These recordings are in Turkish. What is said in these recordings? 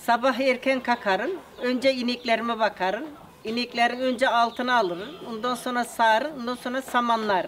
Sabah erken kalkarım. Önce ineklerime bakarım. İneklerin önce altına alırım. Ondan sonra sağarım. Ondan sonra samanlarım.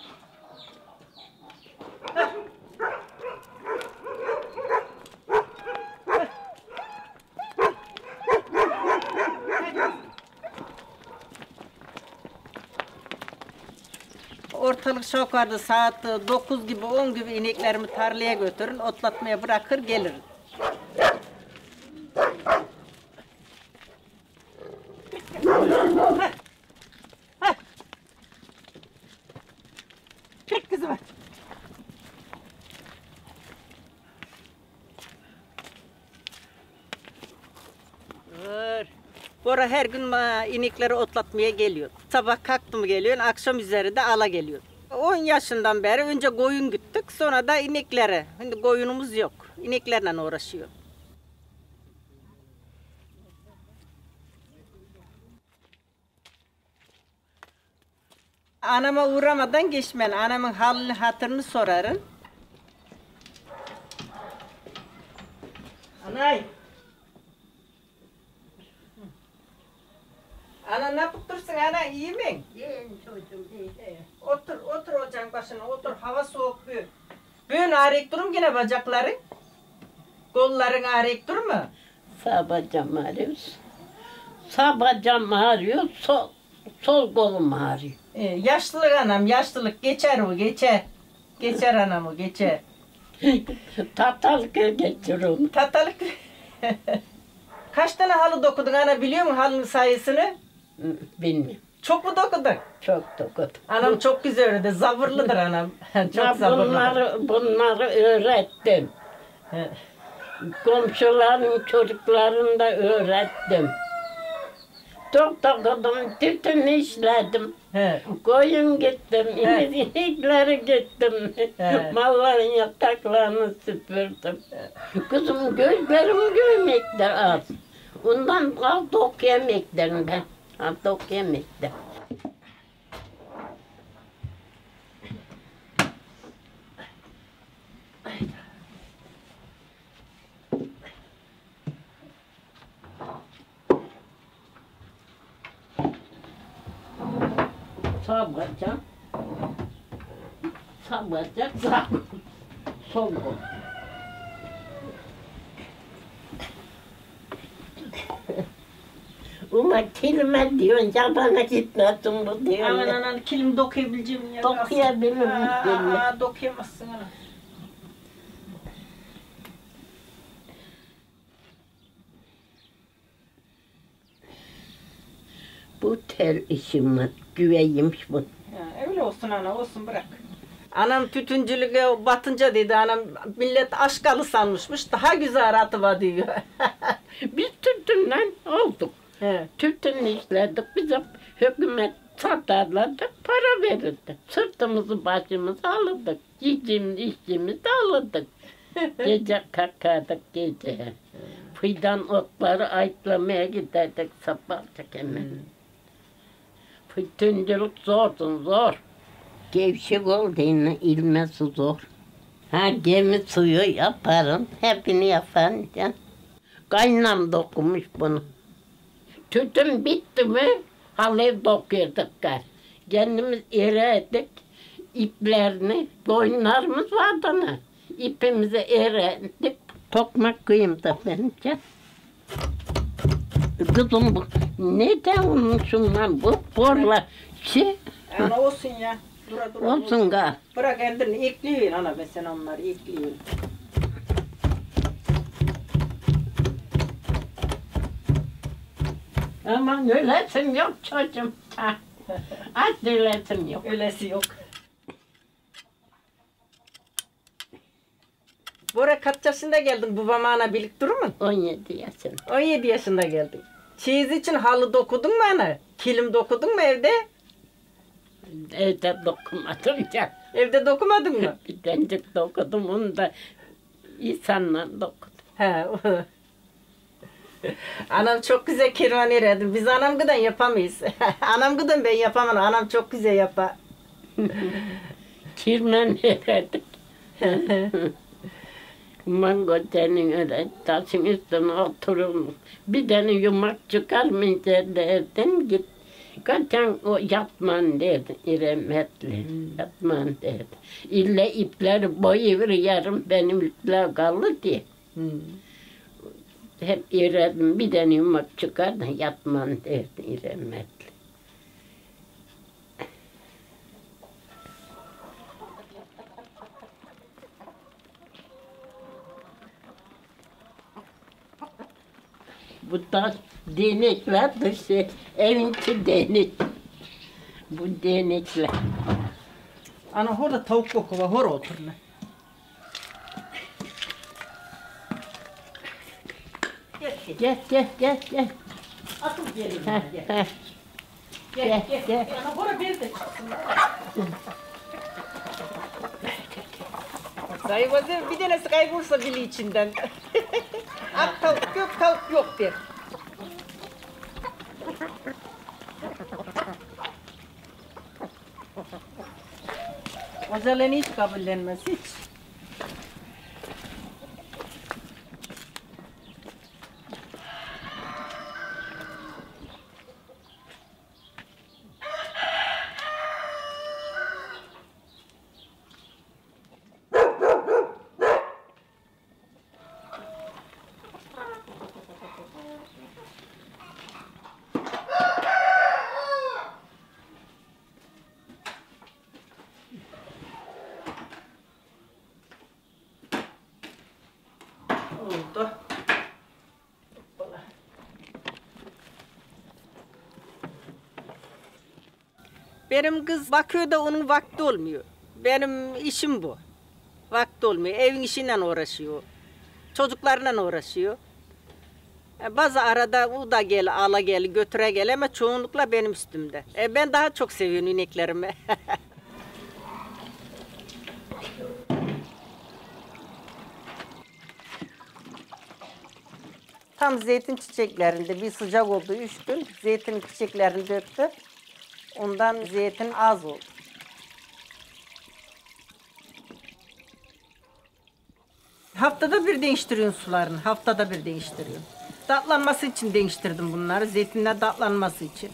Ortalık şokarda saat 9 gibi 10 gibi ineklerimi tarlaya götürün, otlatmaya bırakır gelirim. Çek kızım. Bora her gün inekleri otlatmaya geliyor. Sabah kalktım geliyor, akşam üzeri de ala geliyor. 10 yaşından beri önce koyun güttük, sonra da ineklere. Şimdi koyunumuz yok, ineklerle uğraşıyor. Anama uğramadan geçmen, anamın halini hatırını sorarım. Anay! Ana ne yapıyorsun ana, iyi mi? İyiyim çocuğum, iyi. Otur ocağın başına, otur, hava soğuk büyük. Bugün ağrıyıp durum yine bacakların. Kolların ağrıyıp dur mu? Sağ bacağım ağrıyor. Sağ bacağım ağrıyor, sol kolum ağrıyor. Yaşlılık anam, yaşlılık. Geçer o, geçer. Geçer anam o, geçer. Tatalık geçiyorum. Tatalık. Kaç tane halı dokudun ana, biliyor musun halının sayısını? Bilmiyorum. Çok mu dokudun? Çok dokudum. Anam çok güzel öğretti. Zabırlıdır anam. Çok zabırlıdır. Bunları öğrettim. Komşuların çocuklarını da öğrettim. Çok dokudum, tütün işledim. Koyun gittim, inekleri gittim. Malların yataklarını süpürdüm. Kızım gözlerim görmekte az. Ondan al tok yemekten ben. Al tok yemekten. Sağ bacak, sağ bacak, sağ kol, sol kol. Uma kelime diyorsun, yabana gitmesin bu diyor. Aman anan kilim dokuyabileceğim ya. Dokuyabilirim. Dokuyamazsın ana. Bu tel işimi güveymiş bu. Öyle olsun ana, olsun bırak. Anam tütüncülüğe batınca dedi anam, millet aşkalı sanmışmış, daha güzel atıva diyor. Biz tütünden olduk. Tütün işledik, bize hükümet satarlardı, para verirdi. Sırtımızı başımızı alırdık, yiyeceğimizi alırdık. Gece kalkardık gece. Fidan otları ayıtlamaya giderdik sabah hemen. Tütüncülük zordu, zor. Gevşek olduğunu ilmesi zor. Ha gemi suyu yaparım, hepsini yaparım. Kaynam dokumuş bunu. Tütün bitti mi halı dokuyorduk. Kendimiz eredik iplerini, boynlarımız vardı mı? İpimizi eredik, tokmak kıyım da bence. Kızım bu, neden unutmuşum bu borla şey? Ana olsun ya. Dur. Olsun ga. Bırak ellerini ekliyorsun ana, ben sen onları ekliyorsun. Aman ölesim yok çocuğum. Az ölesim yok. Öylesi yok. Bora kaç yaşında geldin babama ana birlik durur mu? 17 yaşında. 17 yaşında geldin. Çeyiz için halı dokudun mu ana? Kilim dokudun mu evde? Evde dokumadım ya. Evde dokumadın mı? Bir dencik dokudum, onu da insanla dokudum. He. Anam çok güzel kervan eredim. Biz anam gıdan yapamayız. Anam gıdan ben yapamam. Anam çok güzel yapar. Kirmen eredik. Mango öyle taşın üstüne oturun. Bir tane yumak çıkarmayınca derdin git. Kaçan o yatman dedi İremetli. Yatman dedi. İlle ipleri boyuver yarım benim ipler kaldı diye. Hep iredim bir tane yumak çıkar da yatman dedi İremetli. Bu taş değnekler dışı, evin içi değnek. Bu değnekler. Ana orada tavuk boku var, hor otur lan. Gel. Atıl gelin. Heh. Gel. Ana hora bir de çıksın. Sayıvazı bir tanesi kaybolsa bili içinden. Ak tavuk yok der. Özelliğini hiç kabullenmez, hiç. Oldu. Benim kız bakıyor da onun vakti olmuyor. Benim işim bu. Vakti olmuyor. Evin işiyle uğraşıyor. Çocuklarla uğraşıyor. Bazı arada o da gel, ala gel, götüre gel ama çoğunlukla benim üstümde. Ben daha çok seviyorum ineklerimi. Tam zeytin çiçeklerinde bir sıcak oldu 3 gün. Zeytin çiçeklerini döktü. Ondan zeytin az oldu. Haftada bir değiştiriyorsun sularını. Haftada bir değiştiriyorum. Tatlanması için değiştirdim bunları. Zeytinler tatlanması için.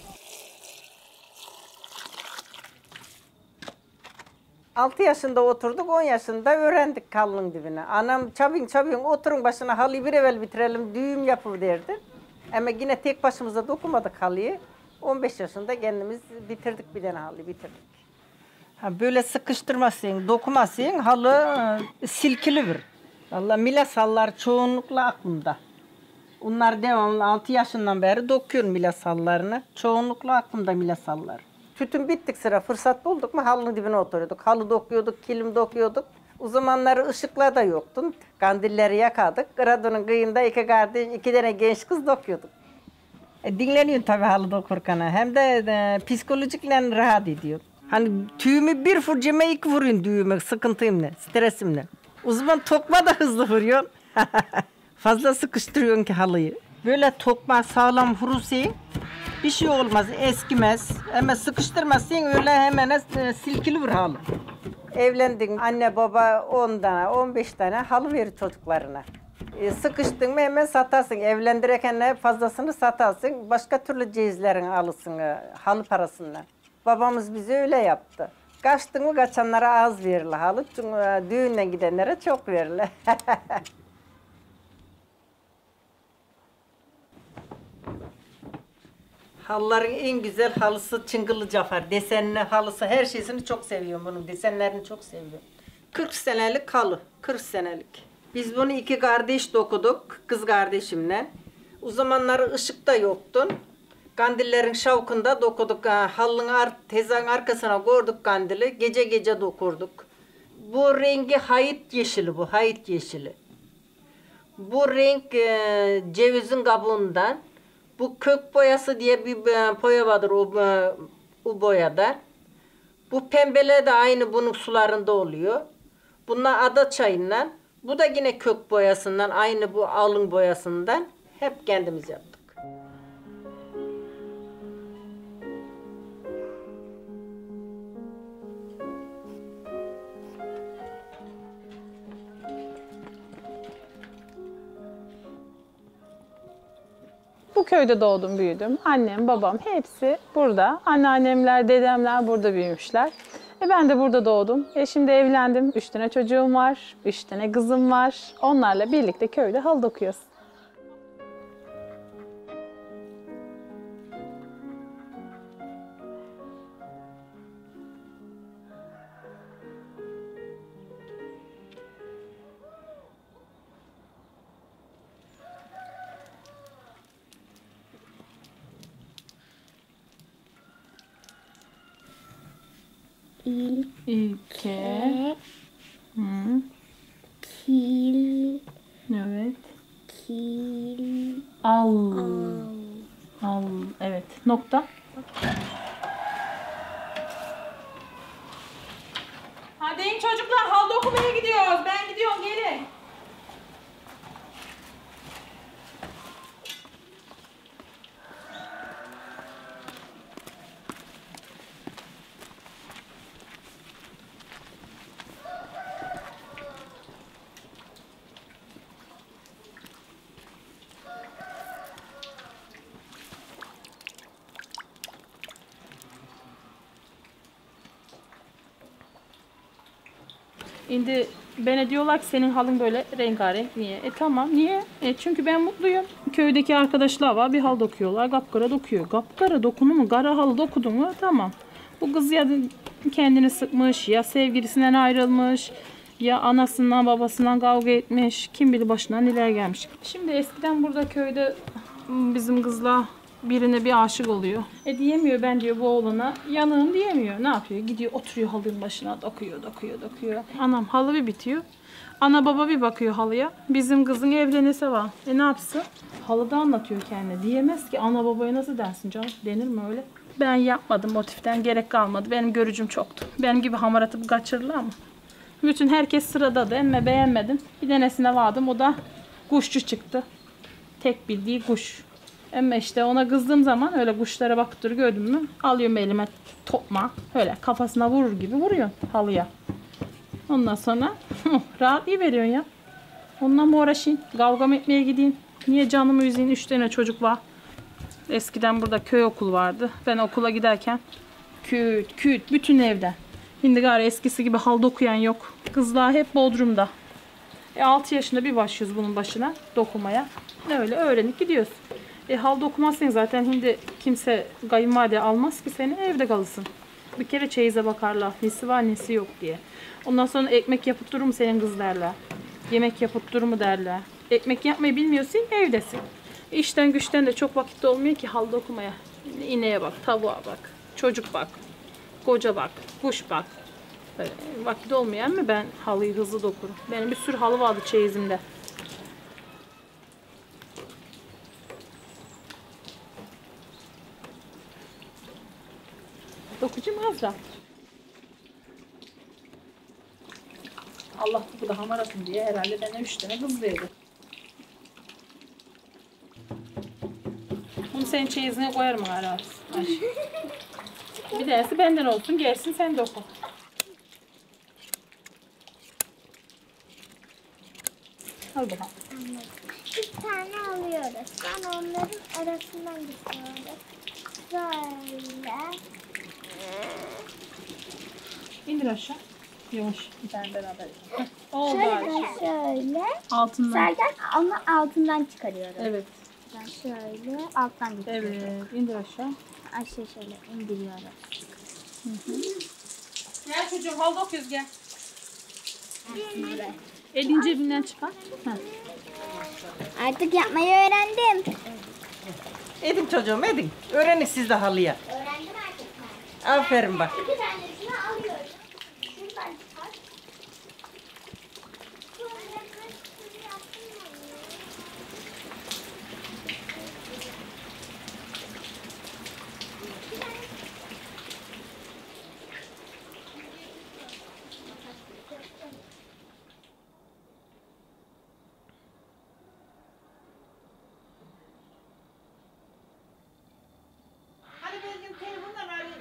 6 yaşında oturduk, 10 yaşında öğrendik halının dibine. Anam çabuk oturun başına halıyı bir evvel bitirelim, düğüm yapı derdi. Ama yine tek başımıza dokumadık halıyı. 15 yaşında kendimiz bitirdik bir tane halıyı bitirdik. Böyle sıkıştırmasın, dokumasın halı silkilidir. Vallahi milas hallar çoğunlukla aklımda. Onlar devamlı 6 yaşından beri dokuyorum milas hallarını. Çoğunlukla aklımda milas hallar. Tütün bittik sıra fırsat bulduk mu halının dibine oturuyorduk. Halı dokuyorduk, kilim dokuyorduk. O zamanlar ışıklar da yoktu. Kandilleri yakadık. Radonun kıyında iki kardeş, 2 tane genç kız dokuyorduk. Dinleniyorsun tabii halı dokurken. Hem de psikolojikle rahat ediyor. Hani tüyümü bir fırcama 2 vuruyorsun düğüme sıkıntımla, stresimle. O zaman tokma da hızlı vuruyorsun. Fazla sıkıştırıyorsun ki halıyı. Böyle tokma sağlam vurursun. Bir şey olmaz, eskimez. Ama sıkıştırmazsın öyle hemen silkilir halı. Evlendin, anne baba 10 tane, 15 tane halı verir çocuklarına. Sıkıştın mı hemen satarsın. Evlendirirken fazlasını satarsın. Başka türlü cehizlerini alırsın halı parasından. Babamız bize öyle yaptı. Kaçtın mı kaçanlara az verilir halı. Çünkü düğüne gidenlere çok verilir. Halıların en güzel halısı Çıngılı Cafer. Desenli halısı, her şeysini çok seviyorum bunun. Desenlerini çok seviyorum. 40 senelik halı, 40 senelik. Biz bunu 2 kardeş dokuduk, kız kardeşimle. O zamanlar ışık da yoktu. Kandillerin şavkında dokuduk. Halının tezgahın arkasına koyduk kandili. Gece gece dokurduk. Bu rengi hayıt yeşili bu, hayıt yeşili. Bu renk cevizin kabuğundan. Bu kök boyası diye bir boya vardır o boyada. Bu pembeler de aynı bunun sularında oluyor. Bunlar ada çayından. Bu da yine kök boyasından, aynı bu alın boyasından. Hep kendimiz yaptık. Bu köyde doğdum, büyüdüm. Annem, babam hepsi burada. Anneannemler, dedemler burada büyümüşler. Ben de burada doğdum. Şimdi evlendim. 3 tane çocuğum var. 3 tane kızım var. Onlarla birlikte köyde halı dokuyoruz. İlke. Kil. Evet. Kil. Al. Al. Evet. Nokta. Hadi in çocuklar, halı okumaya gidiyoruz. Ben gidiyorum, gelin. Şimdi bana diyorlar ki senin halın böyle rengarenk. Niye? Tamam, niye? Çünkü ben mutluyum. Köydeki arkadaşlar var, bir hal dokuyorlar. Kapkara dokuyor. Kapkara dokunu mu? Kara halı dokudu mu? Tamam. Bu kız ya kendini sıkmış, ya sevgilisinden ayrılmış, ya anasından babasından kavga etmiş. Kim bilir başına neler gelmiş. Şimdi eskiden burada köyde bizim kızlar birine bir aşık oluyor. Diyemiyor, ben diyor bu oğluna yanığım diyemiyor. Ne yapıyor? Gidiyor oturuyor halının başına, dokuyor. Anam halı bir bitiyor. Ana baba bir bakıyor halıya. Bizim kızın evlenirse var. Ne yapsın? Halıda anlatıyor kendine. Diyemez ki ana babaya nasıl dersin canım? Denir mi öyle? Ben yapmadım, motiften gerek kalmadı. Benim görücüm çoktu. Benim gibi hamaratı kaçırırlar mı? Bütün herkes sıradadı. Emme beğenmedim. Bir tanesine vardım. O da kuşçu çıktı. Tek bildiği kuş. Ama işte ona kızdığım zaman öyle kuşlara bakıp dur gördün mü? Alıyorum elime tokma. Öyle kafasına vurur gibi vuruyor halıya. Ondan sonra rahat iyi veriyorsun ya. Ondan mı uğraşayım? Kavga mı etmeye gideyim? Niye canımı üzeyim? 3 tane çocuk var. Eskiden burada köy okul vardı. Ben okula giderken küt bütün evden. Şimdi gari eskisi gibi hal dokuyan yok. Kızlar hep Bodrum'da. 6 yaşında bir başlıyoruz bunun başına dokumaya. Öyle öğrenip gidiyoruz. Hal dokumazsın zaten şimdi kimse kayınvalide almaz ki seni, evde kalırsın. Bir kere çeyize bakarlar. Nesi var nesi yok diye. Ondan sonra ekmek yapıp durur mu senin kız derler. Yemek yapıp durur mu derler. Ekmek yapmayı bilmiyorsun, evdesin. İşten güçten de çok vakit olmuyor ki hal dokumaya. İneğe bak, tavuğa bak, çocuk bak, koca bak, kuş bak. Böyle vakit olmuyor ama ben halıyı hızlı dokurum. Benim bir sürü halı vardı çeyizimde. Dokucum Azra. Allah bu da hamarasın diye herhalde bana 3 tane kız verdi. Bunu senin çeyizine koyarım herhalde. Bir tanesi benden olsun, gelsin sen de oku. Al bakalım. Bir tane alıyoruz. Ben onların arasından geçiyorum. Böyle. İndir aşağı. Yavaş. Bir tane beraber. Oldu Şöyle Ayşe. şöyle. Altından. Sergen onu altından çıkarıyoruz. Evet. Ben şöyle alttan geçiyorum. Evet. İndir aşağı. Aşağı şöyle indiriyoruz. Gel çocuğum, hal dokuyoruz gel. Böyle. Elin cebinden çıkar. Artık yapmayı öğrendim. Edin çocuğum edin. Öğrenin siz de halıya. Öğrendim artık. Aferin bak. 2 tanesini alıyorum. Şuradan çıkar. Hadi benim telefondan arayayım.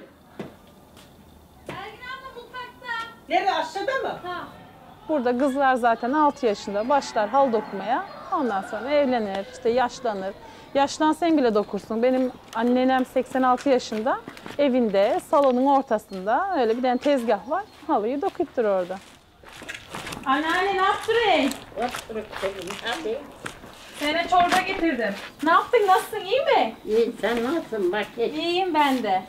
Nerede, aşağıda mı? Burada kızlar zaten 6 yaşında başlar hal dokumaya. Ondan sonra evlenir, işte yaşlanır. Yaşlansan bile dokursun. Benim annenem 86 yaşında. Evinde, salonun ortasında öyle bir tane tezgah var. Halıyı dokuttur orada. Anneanne ne yaptın? Oturup dedim, hadi. Sana çorba getirdim. Ne yaptın? Nasılsın? İyi mi? İyi, sen nasılsın bakayım? İyiyim ben de.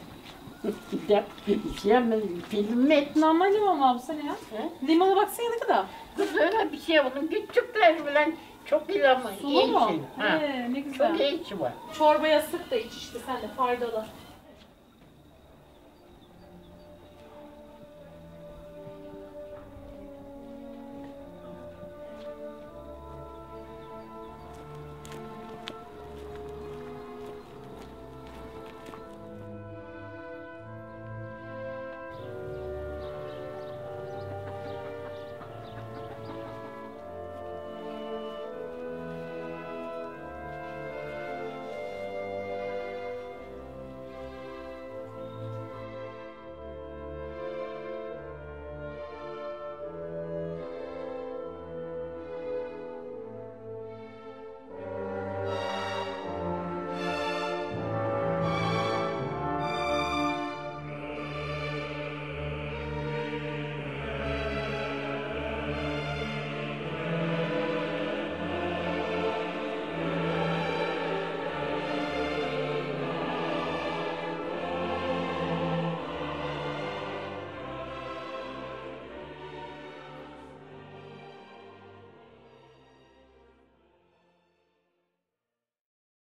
Film mi? Normal limon mu sen ya? He? Limona baksana ne kadar. Kız öyle bir şey oldu. Küçükler bile çok iyi ama Sulu mu? Ha. Ne güzel. Çok iyi var. Çorbaya sık da iç işte sen de faydalı.